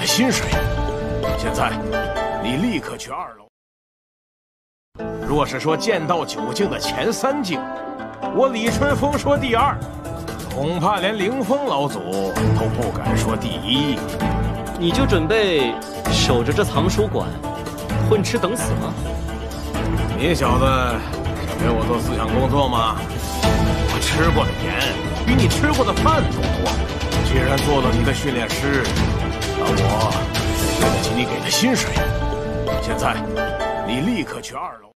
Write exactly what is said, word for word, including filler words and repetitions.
的薪水。现在，你立刻去二楼。若是说剑道九境的前三境，我李春风说第二，恐怕连凌风老祖都不敢说第一。 你就准备守着这藏书馆，混吃等死吗？ 你小子想给我做思想工作吗？我吃过的盐比你吃过的饭都多。既然做了你的训练师，那我对得起你给的薪水。现在，你立刻去二楼。